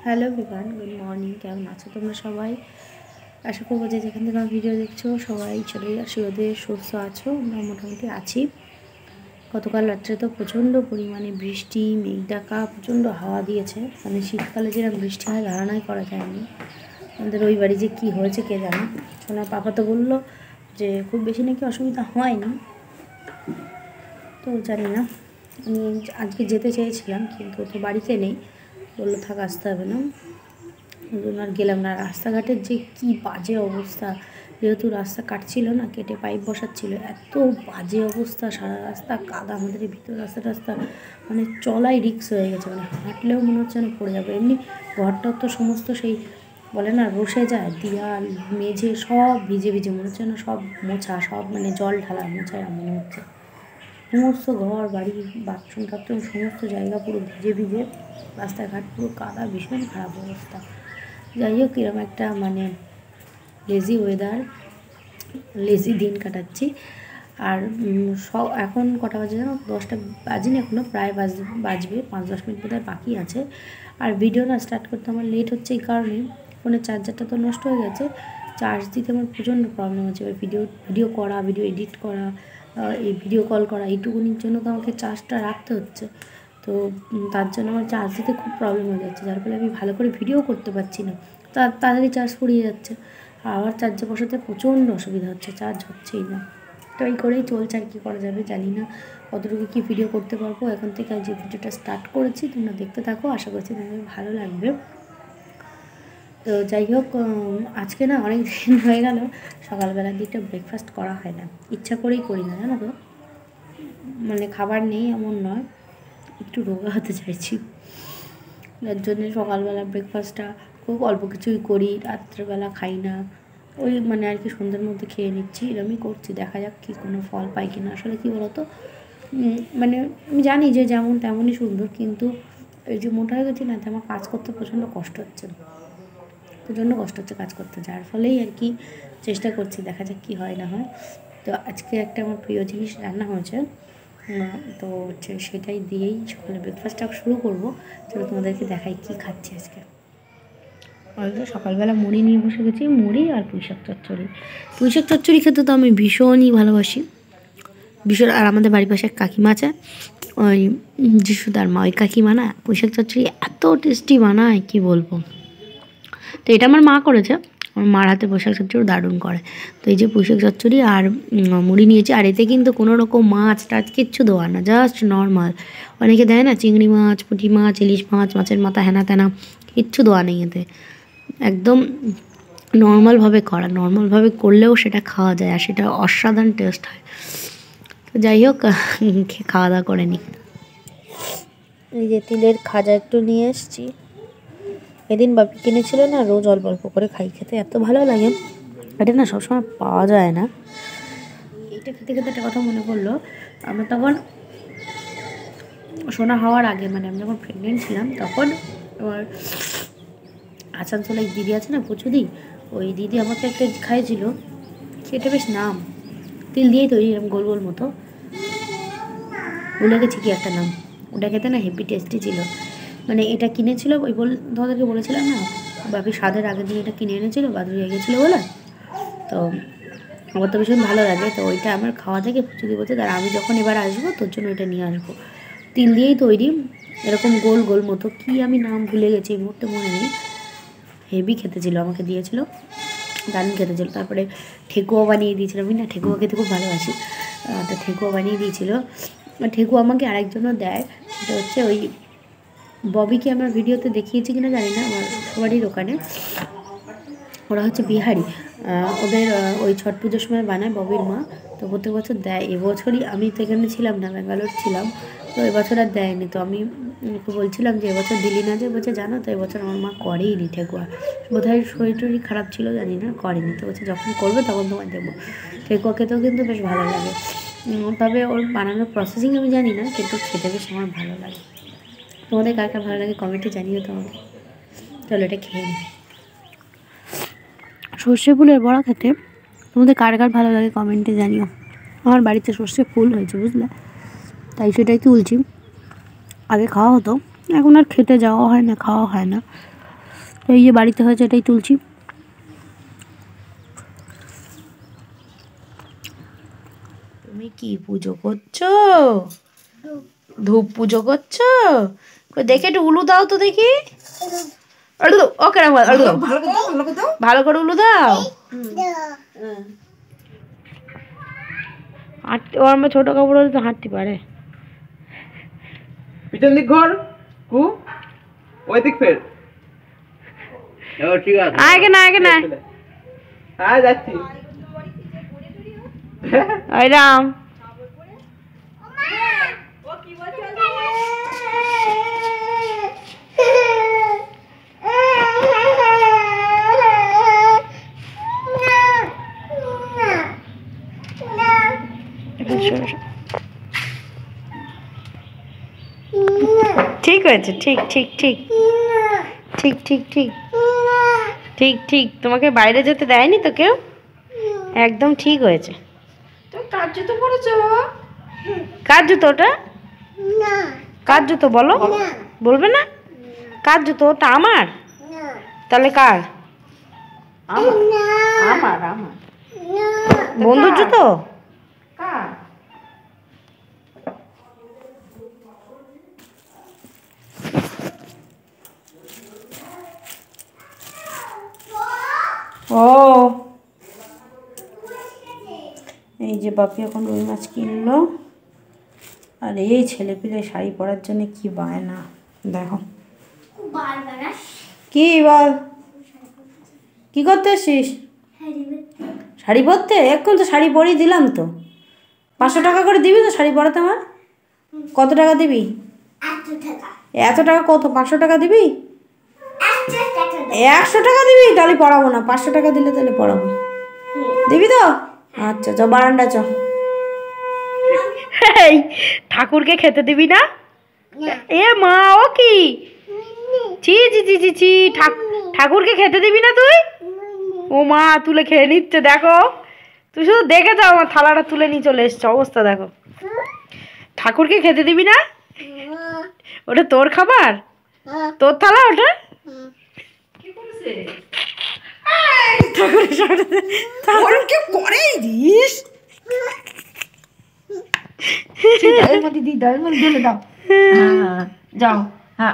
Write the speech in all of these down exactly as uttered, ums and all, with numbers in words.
Hello everyone, good morning. কেমন আছো তোমরা সবাই? আশা করবো যে যেখান থেকে আমার ভিডিও দেখছো সবাই শরীর আশীর্বাদে সুস্থ আছো। আমরা মোটামুটি আছি। গতকাল রাত্রে তো প্রচণ্ড পরিমাণে বৃষ্টি, মেঘ ডাকা, প্রচণ্ড হাওয়া দিয়েছে। মানে শীতকালে যেরকম বৃষ্টি হয় ধারণাই করা যায়নি। আমাদের ওই বাড়ি যে কী হয়েছে কে জানে। সোনার পাপা তো বললো যে খুব বেশি নাকি অসুবিধা হয়নি, তো জানি না। আমি আজকে যেতে চেয়েছিলাম কিন্তু তো বাড়িতে নেই, বললো থাক আসতে হবে না, ওই জন্য আর গেলাম না। রাস্তাঘাটের যে কী বাজে অবস্থা, যেহেতু রাস্তা কাটছিল না, কেটে পাইপ বসাচ্ছিল, এত বাজে অবস্থা, সারা রাস্তা কাদা। আমাদের এই ভিতর রাস্তা রাস্তা মানে চলাই রিক্স হয়ে গেছে, মানে হাঁটলেও মনে হচ্ছে না পড়ে যাবে। এমনি ঘরটার তো সমস্ত সেই বলে না রসে যায়, দেয়াল মেঝে সব ভিজে ভিজে মনে হচ্ছে না, সব মোছা, সব মানে জল ঢালা মোছা মনে হচ্ছে। সমস্ত ঘর বাড়ি বাথরুম টাথরুম সমস্ত জায়গা পুরো ভিজে ভিজে, রাস্তাঘাট পুরো কাদা, ভীষণ খারাপ অবস্থা। যাই হোক, এরকম একটা মানে লেজি ওয়েদার, লেজি দিন কাটাচ্ছি। আর সব এখন কটা বাজে জানো? দশটা বাজেনি এখনও, প্রায় বাজ বাজবে পাঁচ দশ মিনিট বোধহয় বাকি আছে। আর ভিডিও না স্টার্ট করতে আমার লেট হচ্ছে এই কারণে, ফোনের চার্জারটা তো নষ্ট হয়ে গেছে। চার্জ দিতে আমার প্রচণ্ড প্রবলেম হচ্ছে। এবার ভিডিও ভিডিও করা, ভিডিও এডিট করা, এই ভিডিও কল করা, এইটুকুনির জন্য তো আমাকে চার্জটা রাখতে হচ্ছে। তো তার জন্য আমার চার্জ দিতে খুব প্রবলেম হয়ে যাচ্ছে, যার ফলে আমি ভালো করে ভিডিও করতে পারছি না। তা তাড়াতাড়ি চার্জ ফুরিয়ে যাচ্ছে, আবার চার্জে বসাতে প্রচণ্ড অসুবিধা হচ্ছে, চার্জ হচ্ছেই না। তো এই করেই চলছে, আর কী করা যাবে জানি না কতটুকু কী ভিডিও করতে পারবো। এখন থেকে যে ভিডিওটা স্টার্ট করেছি তোমরা দেখতে থাকো, আশা করছি তোমাদের ভালো লাগবে। তো যাই হোক, আজকে না অনেক দিন হয়ে গেল সকালবেলার দিকটা ব্রেকফাস্ট করা হয় না, ইচ্ছা করেই করি না, জানো তো। মানে খাবার নেই এমন নয়, একটু রোগা হতে চাইছি, যার জন্যে সকালবেলা ব্রেকফাস্টটা খুব অল্প কিছুই করি, রাত্রেবেলা খাই না, ওই মানে আর কি সন্ধ্যের মধ্যে খেয়ে নিচ্ছি, এরকমই করছি। দেখা যাক কি কোনো ফল পাই কিনা। আসলে কী বলতো, মানে আমি জানি যে যেমন তেমনই সুন্দর, কিন্তু এই যে মোটা হয়ে গেছি না, আমার কাজ করতে প্রচণ্ড কষ্ট হচ্ছে, প্রচণ্ড কষ্ট হচ্ছে কাজ করতে, যার ফলেই আর কি চেষ্টা করছি, দেখা যাক কী হয় না হয়। তো আজকে একটা আমার প্রিয় জিনিস রান্না হয়েছে, তো হচ্ছে সেটাই দিয়েই সকালে ব্রেকফাস্টটা শুরু করবো। চলো তোমাদেরকে দেখাই কী খাচ্ছি আজকে। আজকে সকালবেলা মুড়ি নিয়ে বসে গেছি, মুড়ি আর পুঁইশাক চচ্চড়ি। পুঁইশাক চচ্চড়ি খেতে তো আমি ভীষণই ভালোবাসি, ভীষণ। আর আমাদের বাড়ির পাশে এক কাকিমা আছে, ওই যিশুদার মা, ওই কাকিমা না পুঁইশাক চচ্চড়ি এত টেস্টি বানায় কি বলবো। তো এটা আমার মা করেছে, আমার মার হাতে পুঁইশাক চচ্চড়ি দারুণ করে। তো এই যে পুঁইশাক চচ্চড়ি আর মুড়ি নিয়েছি, আর এতে কিন্তু কোনো রকম মাছ টাছ কিচ্ছু দেওয়া না, জাস্ট নর্মাল। অনেকে দেয় না চিংড়ি মাছ, পুঁটি মাছ, ইলিশ মাছ, মাছের মাথা, হেনা তেনা, কিচ্ছু দেওয়া নেই এতে, একদম নর্মালভাবে করা। নর্মালভাবে করলেও সেটা খাওয়া যায়, আর সেটা অসাধারণ টেস্ট হয়। তো যাই হোক, খাওয়া দাওয়া করে নিই। এই যে তিলের খাজা একটু নিয়ে এসেছি, এদিন বাপি কিনেছিল না, রোজ অল্প অল্প করে খাই, খেতে এত ভালো লাগে। এটা না সবসময় পাওয়া যায় না। এটা খেতে খেতে একটা কথা মনে পড়লো, আমরা তখন সোনা হওয়ার আগে, মানে আমি যখন প্রেগনেন্ট ছিলাম তখন আমার আসানসোলে এক দিদি আছে না, পুচুদি, ওই দিদি আমাকে একটা খাইয়েছিল, সেটা বেশ নাম, তিল দিয়েই তৈরি, এরকম গোল গোল মতো, ভুলে গেছি কি একটা নাম। ওটা খেতে না হেভি টেস্টি ছিল। মানে এটা কিনেছিল, ওই বল তোমাদেরকে বলেছিলাম না, বাপি স্বাদের আগের দিন এটা কিনে এনেছিল, বাদুড়ি হয়ে গেছিলো বলে। তো আমার তো ভীষণ ভালো লাগে, তো ওইটা আমার খাওয়া থেকে পুচুদি বলতে, তার আমি যখন এবার আসবো তোর জন্য ওইটা নিয়ে আসবো, তিল দিয়েই তৈরি, এরকম গোল গোল মতো, কি আমি নাম ভুলে গেছি এই মুহূর্তে মনে নেই। হেভি খেতে ছিল, আমাকে দিয়েছিল, দারুণ খেতে ছিল। তারপরে ঠেকুয়া বানিয়ে দিয়েছিল, আমি না ঠেকুয়া খেতে খুব ভালোবাসি, তো ঠেকুয়া বানিয়ে দিয়েছিল। ঠেকুয়া আমাকে আরেকজনও দেয়, সেটা হচ্ছে ওই ববিকে আমার ভিডিওতে দেখিয়েছি কিনা জানি না, আমার বাড়ির ওখানে, ওরা হচ্ছে বিহারি, ওদের ওই ছট পুজোর সময় বানায় ববির মা, তো প্রত্যেক বছর দেয়। এবছরই আমি তো এখানে ছিলাম না, ব্যাঙ্গালোর ছিলাম, তো এবছর আর দেয়নি। তো আমি ওকে বলছিলাম যে এবছর দিলি না, যে বলছে জানো তো এবছর আমার মা করেই নি ঠেকুয়া, বোধহয় শরীর টরীর খারাপ ছিল জানি না, করেনি। তো বলছে যখন করবে তখন তোমায় দেবো। ঠেকুয়া খেতেও কিন্তু বেশ ভালো লাগে, তবে ওর বানানোর প্রসেসিং আমি জানি না, কিন্তু খেতে বেশ আমার ভালো লাগে। তোমাদের কার কার ভালো লাগে কমেন্টে জানিও তোমাকে। চলো এটা খেয়ে নিই। সর্ষে ফুলের বড়া খেতে তোমাদের কার কার ভালো লাগে কমেন্টে জানিও। আমার বাড়িতে সর্ষে ফুল হয়েছে বুঝলে, তাই সেটাই তুলছি। আগে খাওয়া হতো, এখন আর খেতে যাওয়া হয় না, খাওয়া হয় না। এই যে বাড়িতে হয়েছে এটাই তুলছি। তুমি কি পুজো করছো? ধূপ পুজো করছো? দেখে একটু উলু দাও তো দেখি। ওকে ভালো করে উলু দাও। হাঁটতে ও আমার ছোট কাপড় হলে তো হাঁটতে পারে। পিছন দিক ঘর কু ওই দিক ফের। ও ঠিক আছে আগে না আগে না হ্যাঁ যাচ্ছি। ওই রাম ঠিক হয়েছে। ঠিক ঠিক ঠিক ঠিক ঠিক ঠিক ঠিক ঠিক তোমাকে বাইরে যেতে দেয়নি তো কেউ? একদম ঠিক হয়েছে। কার জুতো পরেছো? কার জুতো ওটা? কার জুতো বলো? বলবে না? কার জুতো ওটা? আমার? তাহলে কার? আমার আমার বন্ধুর জুতো? কার? ও এই যে বাপি এখন রুই মাছ কিনলো। আর এই ছেলে পিলে শাড়ি পরার জন্য কি বায়না দেখো। কি বল কি করতে এসছিস? শাড়ি পরতে? এখন তো শাড়ি পরিয়ে দিলাম তো। পাঁচশো টাকা করে দিবি তো শাড়ি পরাতে আমার? কত টাকা দিবি? এত টাকা কত? পাঁচশো টাকা দিবি? একশো টাকা দিবি? তাহলে পড়াবো না। পাঁচশো টাকা দিলে তাহলে পড়াবো। দিবি তো? আচ্ছা চ বারান্দা চ। এই ঠাকুরকে খেতে দিবি না? এ মা ও কি ছি ছি ছি ছি ছি ঠাকুরকে খেতে দিবি না তুই? ও মা তুলে খেয়ে নিচ্ছে দেখো। তুই শুধু দেখে যাও আমার থালাটা তুলে নিয়ে চলে এসছে। অবস্থা দেখো। ঠাকুরকে খেতে দিবি না? ওটা তোর খাবার? তোর থালা ওটা? যাও হ্যাঁ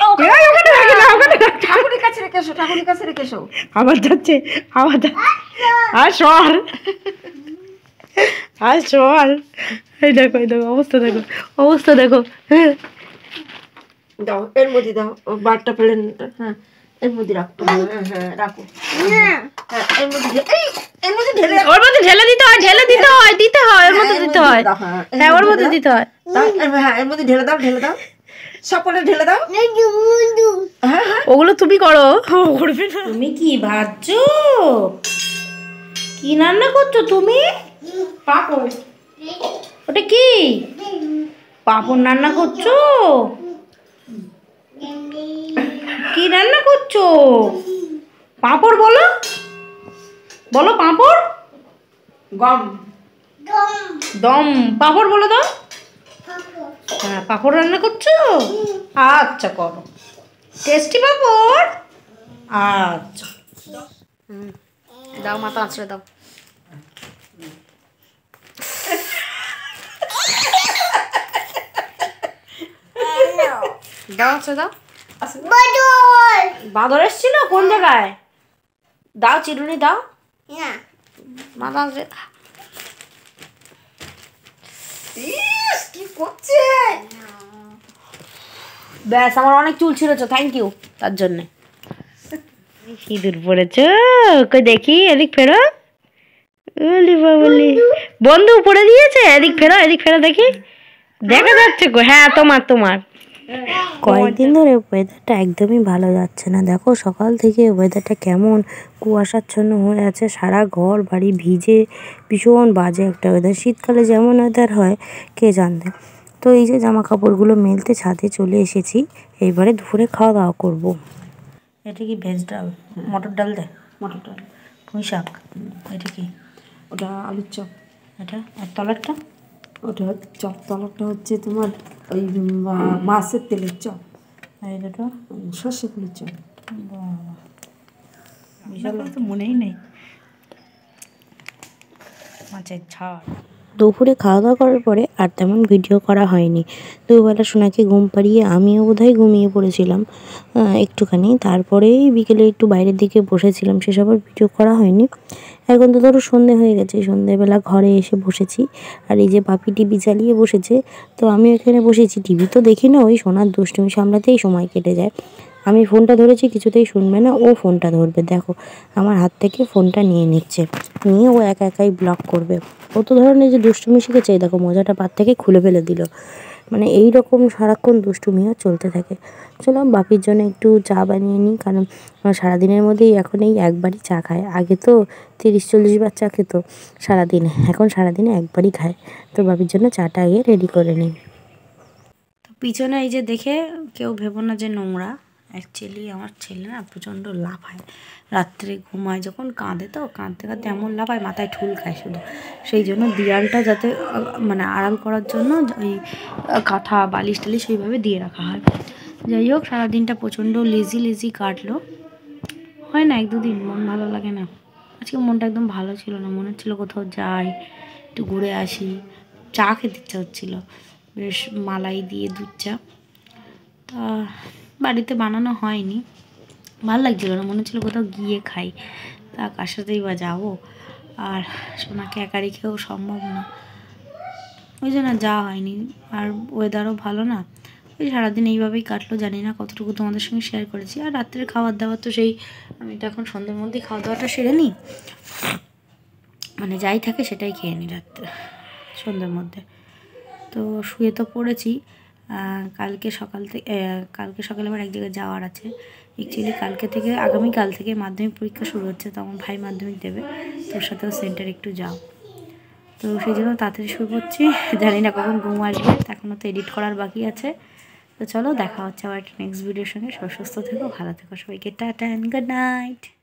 ঠাকুরের কাছে রেখে এসো, ঠাকুরের কাছে রেখে এসো। আবার যাচ্ছে আবার আর সর আর সর। এই দেখো এই দেখো অবস্থা দেখো অবস্থা দেখো। দাও এর মধ্যে দাও বারটা প্লেন। হ্যাঁ এর মধ্যে রাখো। হ্যাঁ হ্যাঁ রাখো। হ্যাঁ এর মধ্যে এর মধ্যে ঢেলে ওর মধ্যে ঢেলে দিতে হয় ঢেলে দিতে হয় দিতে হয় ওর মধ্যে দিতে হয়। হ্যাঁ ওর মধ্যে দিতে হয়। হ্যাঁ এর মধ্যে ঢেলে দাও ঢেলে দাও সকলে ঢেলে দাও। ওগুলো তুমি করো করবে না। তুমি কি ভাবছো? কি রান্না করছো তুমি? পাপড়। ওটা কি? পাপড় রান্না করছো? কি রান্না করছো? পাপড় বলো বলো পাপড়। গম দম পাপড় বলো দাও। হ্যাঁ পাপড় রান্না করছো? আচ্ছা করো। টেস্টি পাপড়। আচ্ছা হুম দাও মাথা আছড়ে দাও। দাও আছড়ে দাও। বাঁদর এসছিল কোন জায়গায়? দাও চিরুনি দাও। মাথা আছড়ে কি করছে? ব্যাস আমার অনেক চুল ছিঁড়েছ থ্যাংক ইউ তার জন্যে। সিঁদুর পড়েছ কই দেখি এদিক ফেরো। বলি বন্ধু পড়ে দিয়েছে। এদিক ফেরো এদিক ফেরো দেখি দেখা যাচ্ছে গো। হ্যাঁ তোমার তোমার। কয়েকদিন ধরে ওয়েদারটা একদমই ভালো যাচ্ছে না। দেখো সকাল থেকে ওয়েদারটা কেমন কুয়াশাচ্ছন্ন হয়ে আছে। সারা ঘর বাড়ি ভিজে ভীষণ বাজে একটা ওয়েদার। শীতকালে যেমন ওয়েদার হয় কে জানতে। তো এই যে জামা কাপড়গুলো মেলতে ছাদে চলে এসেছি। এইবারে দুপুরে খাওয়া দাওয়া করবো। এটা কি ভেজ ডাল? মটর ডাল দেয়? মটর ডাল পুঁই শাক। এটা কি? ওটা আলুর চপ। এটা আর তলারটা? ওটা চপ তলাটা হচ্ছে তোমার ওই মাছের তেলের চপ। আর এই দুটো সর্ষে ফুলের চপ। বিশাল তো মনেই নেই মাছের ঝাড়। দুপুরে খাওয়া দাওয়া করার পরে আর তেমন ভিডিও করা হয়নি। দুবেলা সোনাকে ঘুম পাড়িয়ে আমিও বোধহয় ঘুমিয়ে পড়েছিলাম একটুখানি। তারপরেই বিকেলে একটু বাইরের দিকে বসেছিলাম, সেসব আর ভিডিও করা হয়নি। এখন তো ধরো সন্ধে হয়ে গেছে, সন্ধেবেলা ঘরে এসে বসেছি। আর এই যে পাপি টিভি চালিয়ে বসেছে, তো আমিও এখানে বসেছি। টিভি তো দেখি না, ওই সোনার দুষ্টুমি সামলাতেই সময় কেটে যায়। আমি ফোনটা ধরেছি, কিছুতেই শুনবে না, ও ফোনটা ধরবে। দেখো আমার হাত থেকে ফোনটা নিয়ে নিচ্ছে, নিয়ে ও একা একাই ব্লগ করবে। কত ধরনের যে দুষ্টুমি শিখেছে, দেখো মোজাটা পাত থেকে খুলে ফেলে দিল। মানে এই রকম সারাক্ষণ দুষ্টুমিও চলতে থাকে। চলো বাপির জন্য একটু চা বানিয়ে নিই, কারণ সারাদিনের মধ্যেই এখন এই একবারই চা খায়। আগে তো তিরিশ চল্লিশ বার চা খেত সারাদিনে, এখন সারাদিনে একবারই খায়। তো বাপির জন্য চাটা আগে রেডি করে নিই। তো পিছনে এই যে দেখে কেউ ভেবো না যে নোংরা, অ্যাকচুয়ালি আমার ছেলে না প্রচণ্ড লাফায় রাত্রে ঘুমায় যখন, কাঁদে তো কাঁদতে কাঁদতে এমন লাফায়, মাথায় ঠুল খায় শুধু। সেই জন্য দিয়ালটা যাতে মানে আড়াল করার জন্য ওই কাঁথা বালিশ টালিশ সেইভাবে দিয়ে রাখা হয়। যাই হোক সারাদিনটা প্রচণ্ড লেজি লেজি কাটলো। হয় না এক দুদিন মন ভালো লাগে না, আজকে মনটা একদম ভালো ছিল না। মনে হচ্ছিলো কোথাও যাই, একটু ঘুরে আসি, চা খেতে ইচ্ছা হচ্ছিলো, বেশ মালাই দিয়ে দুধ চা। তা বাড়িতে বানানো হয়নি, ভালো লাগছিলো না, মনে হচ্ছিলো কোথাও গিয়ে খাই। তা কার সাথেই বা যাবো, আর সোনাকে একা রেখেও সম্ভব না, ওই জন্য যাওয়া হয়নি। আর ওয়েদারও ভালো না, ওই সারাদিন এইভাবেই কাটলো। জানি না কতটুকু তোমাদের সঙ্গে শেয়ার করেছি। আর রাত্রের খাবার দাবার তো সেই, আমি তো এখন সন্ধ্যের মধ্যেই খাওয়া দাওয়াটা সেরে নিই, মানে যাই থাকে সেটাই খেয়ে নিই রাত্রে সন্ধ্যের মধ্যে। তো শুয়ে তো পড়েছি। কালকে সকাল থেকে কালকে সকালে আবার এক জায়গায় যাওয়ার আছে। অ্যাকচুয়ালি কালকে থেকে আগামীকাল থেকে মাধ্যমিক পরীক্ষা শুরু হচ্ছে, তো আমার ভাই মাধ্যমিক দেবে, তোর সাথেও সেন্টার একটু যাও। তো সেই জন্য তাড়াতাড়ি শুয়ে পড়ছি, জানি না কখন ঘুম আসবে, এখনও তো এডিট করার বাকি আছে। তো চলো দেখা হচ্ছে আবার একটা নেক্সট ভিডিওর সঙ্গে। সুস্থ থেকো, ভালো থেকো সবাইকে, টাটা অ্যান্ড গুড নাইট।